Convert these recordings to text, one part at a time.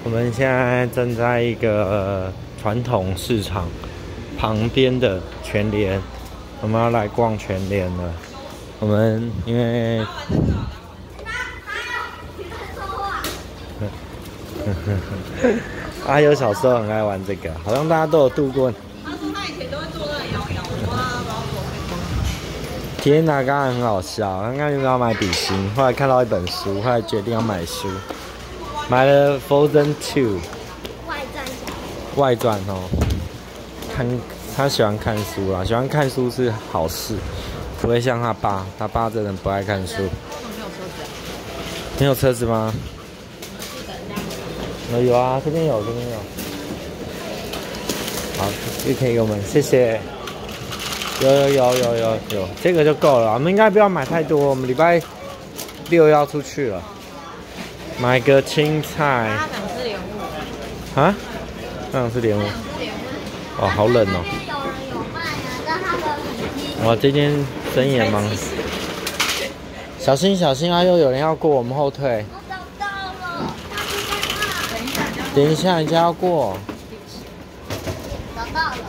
我们现在正在一个传统市场旁边的全联，我们要来逛全联了。我们因为阿优小时候很爱玩这个，好像大家都有度过。 他说他以前都会做那个摇摇，我不知道天哪，刚刚很好笑，刚刚原本要买笔芯，后来看到一本书，后来决定要买书，买了《Frozen 2》外传哦。他喜欢看书啦，喜欢看书是好事，不会像他爸真的不爱看书。没有车子吗？有啊，这边有。好，又可以给我们，谢谢。有，这个就够了。我们应该不要买太多，我们礼拜6要出去了。买个青菜。 他想吃莲雾。 啊？他想吃莲雾。哦，好冷哦。哇，这间生意也忙。小心！啊！又有人要过，我们后退。 我找到了。 等一下，人家要过。 找到了，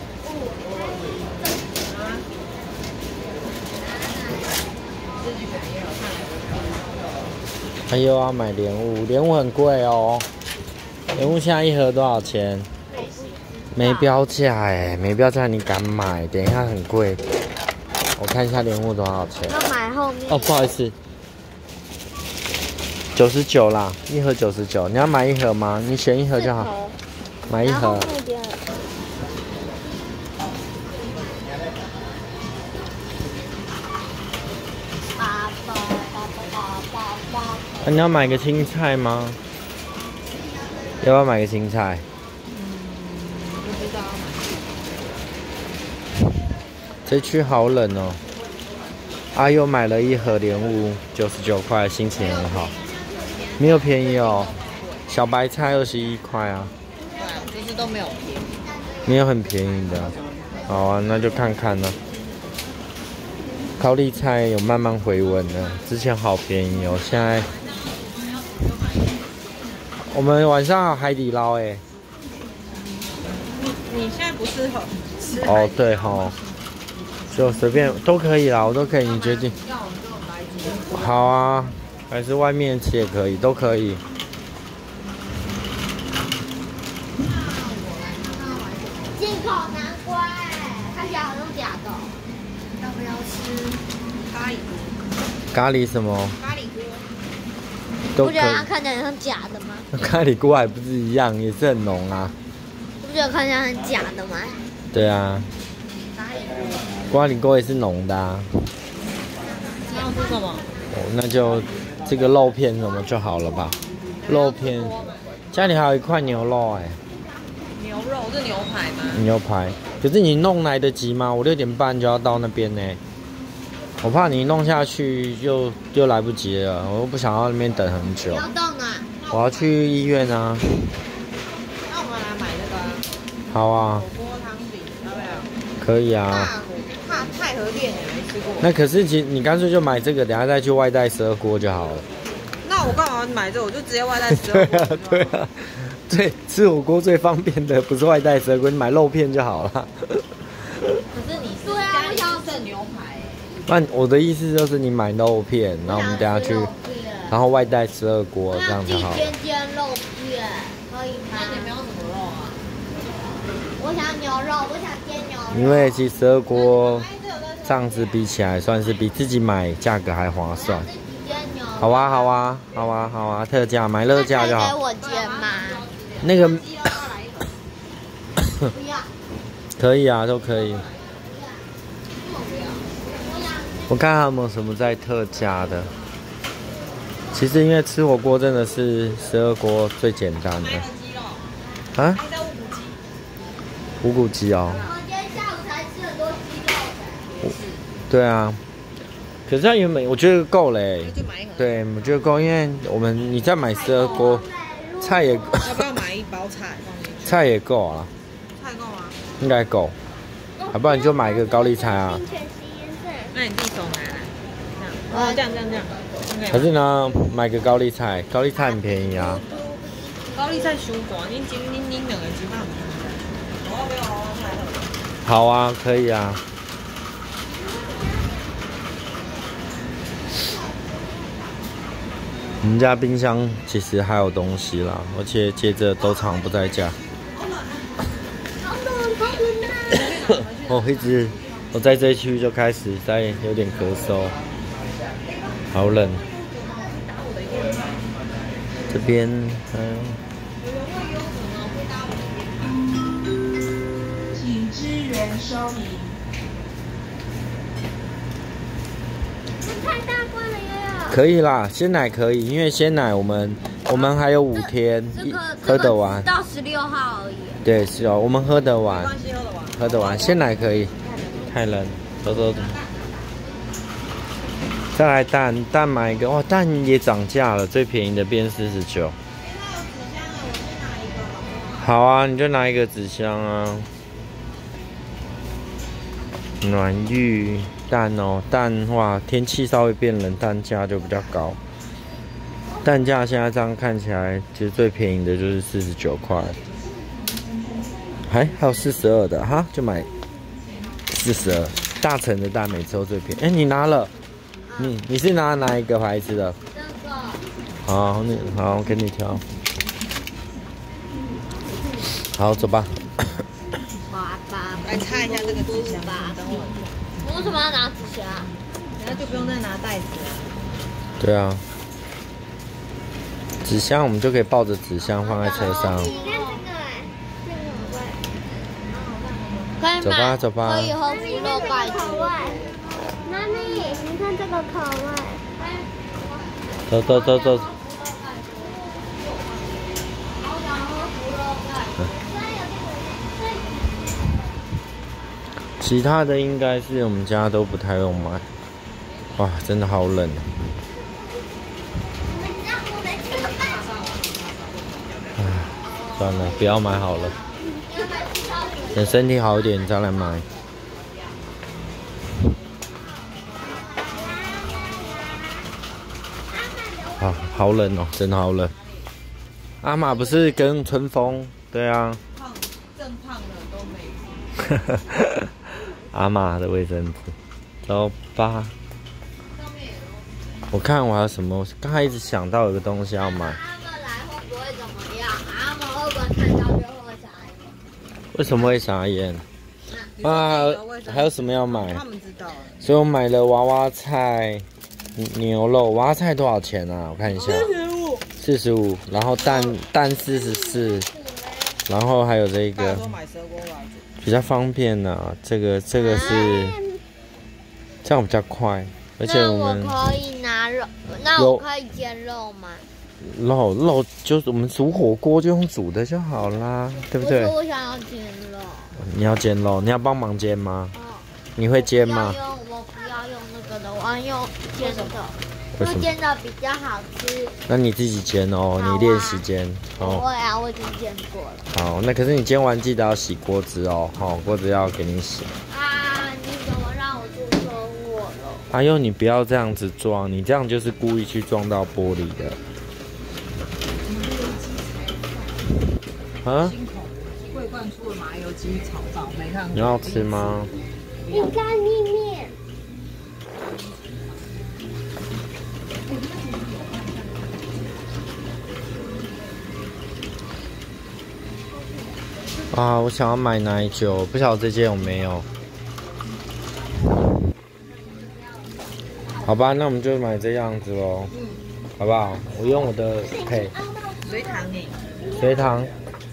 还有要买莲雾，莲雾很贵哦。莲雾现在一盒多少钱？没标价哎，没标价你敢买？等一下很贵。我看一下莲雾多少钱。 要买后面。 哦，不好意思，99啦，一盒99。你要买一盒吗？你选一盒就好。买一盒。你要买个青菜吗？要不要买个青菜？ 不知道。 这区好冷哦。阿优买了一盒莲雾，99块，心情很好。没有便宜哦，小白菜21块啊。 对啊，就是都没有便宜。 没有很便宜的。好啊，那就看看了。高丽菜有慢慢回稳了，之前好便宜哦，现在。我们晚上有海底捞哎。 你现在不适合吃海底捞。 哦，对吼，就随便都可以啦，我都可以，你决定。 要我们就来几。 好啊，还是外面吃也可以，都可以。 进口南瓜看起来好像假的。要不要吃咖喱锅？ 咖喱什么？ 咖喱锅。 都可以。 不觉得它看起来像假的吗？ 咖喱锅还不是一样，也是很浓啊。 不觉得看起来很假的吗？ 对啊。咖喱锅也是浓的啊。 你要吃什么？ 哦，那就这个肉片什么就好了吧。肉片，家里还有一块牛肉哎。 牛肉是牛排吗？ 牛排，可是你弄来得及吗？我6点半就要到那边呢。我怕你弄下去就来不及了，我又不想要那边等很久。 你要到哪？ 我要去医院啊。 那我们来买那个。 好啊。 火锅汤底要不要？ 可以啊。 太和店也没吃过。 那可是你干脆就买这个，等下再去外带12锅就好了。 那我干嘛买这个？我就直接外带12锅。 对啊，对，吃火锅最方便的不是外带12锅，你买肉片就好了。 可是你是家里要剩牛排。 那我的意思就是你买肉片，然后我们等下去，然后外带12锅这样就好了。 煎肉片可以吗？ 那你们要什么肉啊？ 我想牛肉，我想煎牛肉。 因为其实12锅这样子比起来，算是比自己买价格还划算。好啊，特价买乐价就好。 给我煎吗？ 那个不要。 可以啊，都可以。我看还有没有什么在特价的。其实因为吃火锅真的是12锅最简单的。啊？无骨鸡哦。 我今天下午才吃很多鸡肉的。 对啊。可是它原本我觉得够嘞。对，我觉得够，因为你再买12锅，菜也。 要不要买1包菜？ 菜也够啊。 菜够吗？ 应该够。要不然你就买一个高丽菜啊。 那你自己手拿来。这样。 可是呢，买个高丽菜，高丽菜很便宜啊。 高丽菜伤寒，恁两个即摆唔通。我没有娃娃菜了。 好啊，可以啊。我们家冰箱其实还有东西啦，而且接着都常不在家。哦，一直我在这一区就开始有点咳嗽，好冷。这边请支援收银。 太大罐了呀！ 可以啦，鲜奶可以，因为鲜奶我们还有5天喝得完， 到16号而已。 对，是哦，我们喝得完，喝得完，鲜奶可以。太冷，走。再来蛋买一个，哇，蛋也涨价了，最便宜的变49。好啊，你就拿一个纸箱啊。暖玉蛋哦，蛋哇，天气稍微变冷，蛋价就比较高。蛋价现在这样看起来，其实最便宜的就是49块。还有42的哈，就买42。大成的蛋每次都最便宜。你拿了？你是拿哪一个牌子的？ 这个。 好，好，我给你挑。好，走吧。 来擦一下这个纸箱吧，等我。 我为什么要拿纸箱？ 等下就不用再拿袋子了。 对啊。纸箱我们就可以抱着纸箱放在车上。 你看这个， 走吧。 可以喝猪肉盖子。妈咪，你看这个口味。 走。其他的应该是我们家都不太用买。哇，真的好冷。算了，不要买好了。等身体好一点再来买。啊，好冷哦，真的好冷。阿玛不是跟春风？对啊。 正胖的都没。 阿玛的卫生纸，走吧。我看我还有什么？刚才一直想到有个东西要买。 他们来会不会怎么样？他们会不会看到就会傻眼？ 为什么会傻眼？啊，还有什么要买？ 他们知道。 所以我买了娃娃菜、牛肉。娃娃菜多少钱啊？我看一下。45，然后蛋44，然后还有这个。比较方便呐、这个是这样比较快，而且我们可以拿肉，那我可以煎肉吗？ 肉就是我们煮火锅就用煮的就好啦，对不对？ 我想要煎肉。 你要煎肉，你要帮忙煎吗？你会煎吗？ 我不要用那个的，我要用煎的。 为什么？ 煎的比较好吃。 那你自己煎哦，你练习煎哦。 不会啊，我已经煎过了。 好，那可是你煎完记得要洗锅子哦，好，锅子要给你洗。 啊，你怎么让我做错误了？ 哎呦，你不要这样子撞，你这样就是故意去撞到玻璃的。啊？ 桂冠出的麻油鸡炒饭，没看过。 你要吃吗？ 意大利面。 啊，我想要买奶酒，不晓得这间有没有。好吧，那我们就买这样子咯，好不好？我用我的Pay。 随堂诶。 随堂。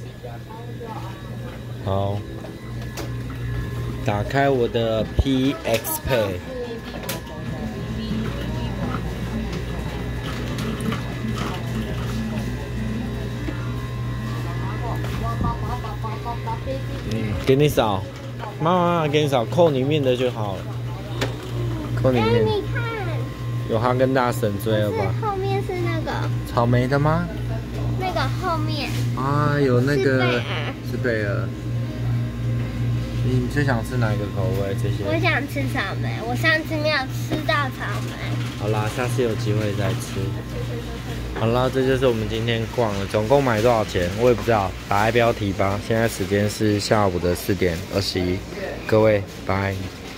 好。打开我的 PX Pay。给你扫，妈妈给你扫，扣里面的就好了。扣里面。 你看， 有哈根达斯追了吧？ 后面是那个草莓的吗？ 那个后面啊，有那个是贝尔。 你最想吃哪一个口味？这些？ 我想吃草莓，我上次没有吃到草莓。 好啦，下次有机会再吃。好啦，这就是我们今天逛了，总共买多少钱我也不知道，打在标题吧。现在时间是下午的4点21，各位拜。